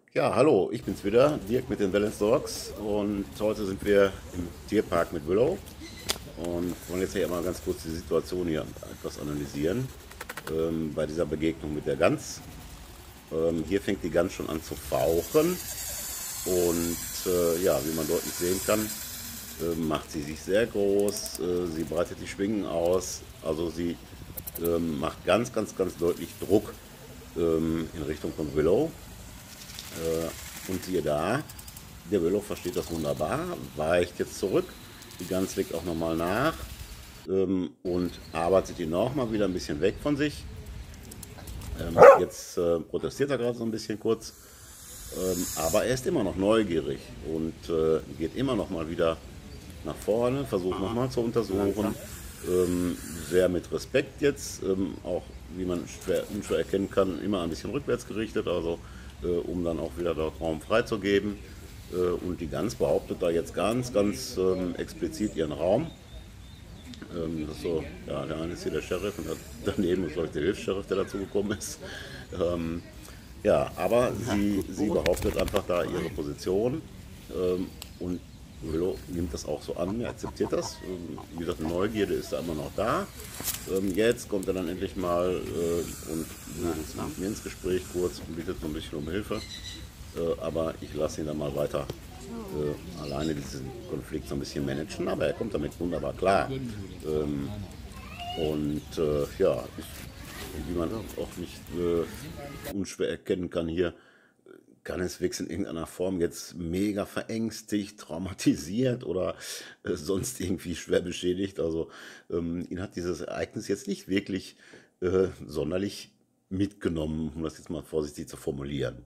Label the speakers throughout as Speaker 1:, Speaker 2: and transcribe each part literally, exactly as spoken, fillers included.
Speaker 1: Ja, hallo, ich bin's wieder, Dirk mit den Valence Dogs und heute sind wir im Tierpark mit Willow und wollen jetzt hier mal ganz kurz die Situation hier etwas analysieren ähm, bei dieser Begegnung mit der Gans. Ähm, hier fängt die Gans schon an zu fauchen und äh, ja, wie man deutlich sehen kann, äh, macht sie sich sehr groß, äh, sie breitet die Schwingen aus, also sie ähm, macht ganz, ganz, ganz deutlich Druck ähm, in Richtung von Willow. Äh, und siehe da, der Willow versteht das wunderbar, weicht jetzt zurück, die Gans legt auch nochmal nach ähm, und arbeitet ihn nochmal wieder ein bisschen weg von sich. Ähm, jetzt äh, protestiert er gerade so ein bisschen kurz, ähm, aber er ist immer noch neugierig und äh, geht immer noch mal wieder nach vorne, versucht nochmal zu untersuchen. Ähm, sehr mit Respekt jetzt, ähm, auch wie man schwer, unschwer erkennen kann, immer ein bisschen rückwärts gerichtet, also äh, um dann auch wieder dort Raum freizugeben. Äh, und die Gans behauptet da jetzt ganz, ganz ähm, explizit ihren Raum. Ähm, das ist so, ja, der eine ist hier der Sheriff und daneben ist, glaube ich, der Hilfs-Sheriff, der dazu gekommen ist. Ähm, ja, aber sie, sie behauptet einfach da ihre Position ähm, und Willow nimmt das auch so an, er akzeptiert das. Ähm, wie gesagt, Neugierde ist da immer noch da. Ähm, jetzt kommt er dann endlich mal äh, und will mit mir ins Gespräch kurz und bittet so ein bisschen um Hilfe. Äh, aber ich lasse ihn dann mal weiter äh, alleine diesen Konflikt so ein bisschen managen, aber er kommt damit wunderbar klar. Ähm, und äh, ja, ich, wie man auch nicht äh, unschwer erkennen kann hier, kann es Wix in irgendeiner Form jetzt mega verängstigt, traumatisiert oder äh, sonst irgendwie schwer beschädigt. Also ähm, ihn hat dieses Ereignis jetzt nicht wirklich äh, sonderlich mitgenommen, um das jetzt mal vorsichtig zu formulieren.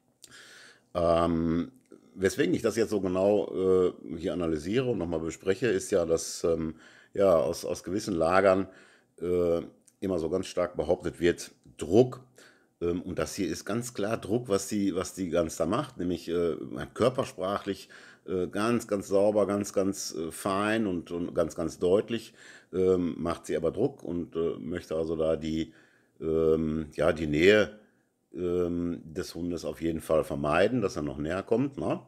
Speaker 1: Ähm, weswegen ich das jetzt so genau äh, hier analysiere und nochmal bespreche, ist ja, dass ähm, ja, aus, aus gewissen Lagern äh, immer so ganz stark behauptet wird, Druck. Ähm, und das hier ist ganz klar Druck, was die, was die Gans da macht, nämlich äh, körpersprachlich äh, ganz, ganz sauber, ganz, ganz äh, fein und, und ganz, ganz deutlich ähm, macht sie aber Druck und äh, möchte also da die, ähm, ja, die Nähe ähm, des Hundes auf jeden Fall vermeiden, dass er noch näher kommt. Ne?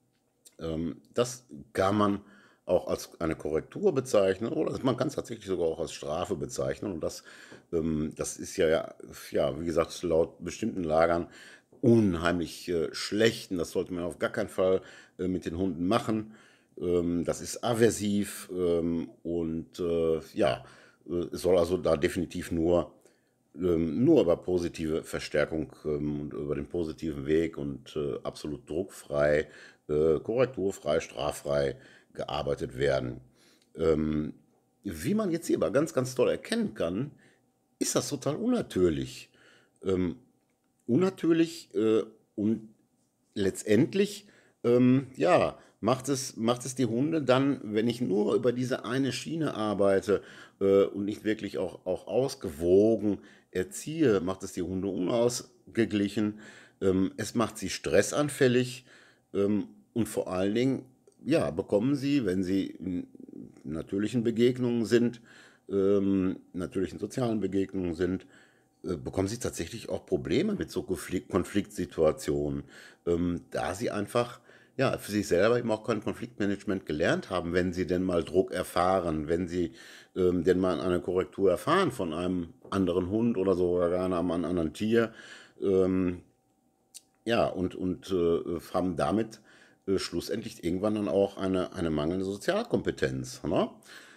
Speaker 1: Ähm, das kann man auch als eine Korrektur bezeichnen oder man kann es tatsächlich sogar auch als Strafe bezeichnen. Und das, ähm, das ist ja, ja, ja, wie gesagt, laut bestimmten Lagern unheimlich äh, schlecht. Und das sollte man auf gar keinen Fall äh, mit den Hunden machen. Ähm, das ist aversiv ähm, und äh, ja, äh, es soll also da definitiv nur ähm, nur über positive Verstärkung ähm, und über den positiven Weg und äh, absolut druckfrei, äh, korrekturfrei, straffrei gearbeitet werden. Ähm, wie man jetzt hier aber ganz, ganz toll erkennen kann, ist das total unnatürlich. Ähm, unnatürlich äh, und letztendlich, ähm, ja, macht es, macht es die Hunde dann, wenn ich nur über diese eine Schiene arbeite äh, und nicht wirklich auch, auch ausgewogen erziehe, macht es die Hunde unausgeglichen. Ähm, es macht sie stressanfällig ähm, und vor allen Dingen, ja, bekommen sie, wenn sie in natürlichen Begegnungen sind, ähm, natürlichen sozialen Begegnungen sind, äh, bekommen sie tatsächlich auch Probleme mit so Konflikt Konfliktsituationen, ähm, da sie einfach ja, für sich selber eben auch kein Konfliktmanagement gelernt haben, wenn sie denn mal Druck erfahren, wenn sie ähm, denn mal eine Korrektur erfahren von einem anderen Hund oder sogar gar einem anderen Tier. Ähm, ja, und, und äh, haben damit äh, schlussendlich irgendwann dann auch eine, eine mangelnde Sozialkompetenz. Ne?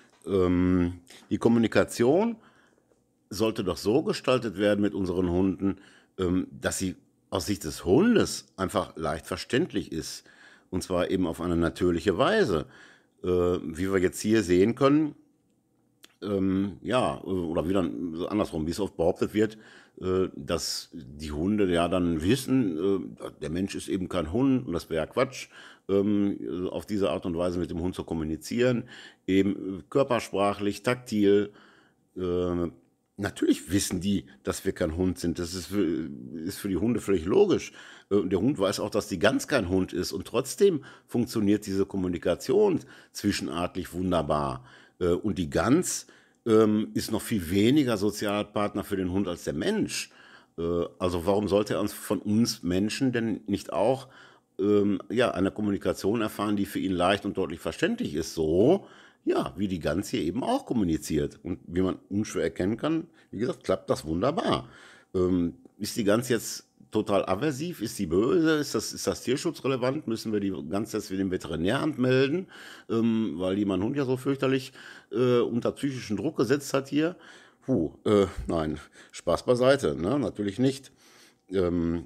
Speaker 1: Ähm, die Kommunikation sollte doch so gestaltet werden mit unseren Hunden, ähm, dass sie aus Sicht des Hundes einfach leicht verständlich ist. Und zwar eben auf eine natürliche Weise. Äh, wie wir jetzt hier sehen können, ähm, ja, oder wieder so andersrum, wie es oft behauptet wird, äh, dass die Hunde ja dann wissen, äh, der Mensch ist eben kein Hund und das wäre ja Quatsch, ähm, auf diese Art und Weise mit dem Hund zu kommunizieren, eben körpersprachlich, taktil, äh, natürlich wissen die, dass wir kein Hund sind. Das ist für, ist für die Hunde völlig logisch. Äh, Und der Hund weiß auch, dass die Gans kein Hund ist. Und trotzdem funktioniert diese Kommunikation zwischenartlich wunderbar. Äh, Und die Gans ähm, ist noch viel weniger Sozialpartner für den Hund als der Mensch. Äh, also warum sollte er uns von uns Menschen denn nicht auch ähm, ja, eine Kommunikation erfahren, die für ihn leicht und deutlich verständlich ist, so ja, wie die Gans hier eben auch kommuniziert. Und wie man unschwer erkennen kann, wie gesagt, klappt das wunderbar. Ähm, ist die Gans jetzt total aversiv? Ist sie böse? Ist das, ist das tierschutzrelevant? Müssen wir die Gans jetzt für den Veterinäramt melden, ähm, weil die mein Hund ja so fürchterlich äh, unter psychischen Druck gesetzt hat hier? Puh, äh, nein, Spaß beiseite, ne? Natürlich nicht. Ähm,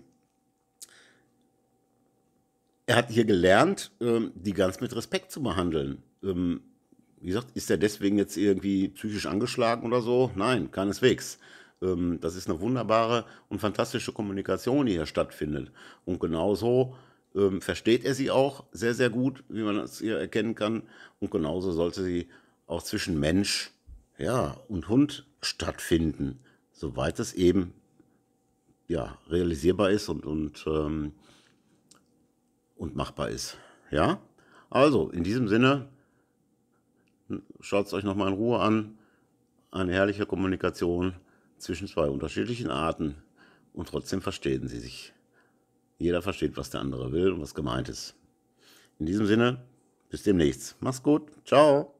Speaker 1: Er hat hier gelernt, ähm, die Gans mit Respekt zu behandeln. Ähm, wie gesagt, ist er deswegen jetzt irgendwie psychisch angeschlagen oder so? Nein, keineswegs. Ähm, das ist eine wunderbare und fantastische Kommunikation, die hier stattfindet. Und genauso ähm, versteht er sie auch sehr, sehr gut, wie man das hier erkennen kann. Und genauso sollte sie auch zwischen Mensch, ja, und Hund stattfinden, soweit es eben ja, realisierbar ist und, und ähm, und machbar ist. Ja? Also, in diesem Sinne, schaut es euch nochmal in Ruhe an. Eine herrliche Kommunikation zwischen zwei unterschiedlichen Arten und trotzdem verstehen sie sich. Jeder versteht, was der andere will und was gemeint ist. In diesem Sinne, bis demnächst. Mach's gut. Ciao.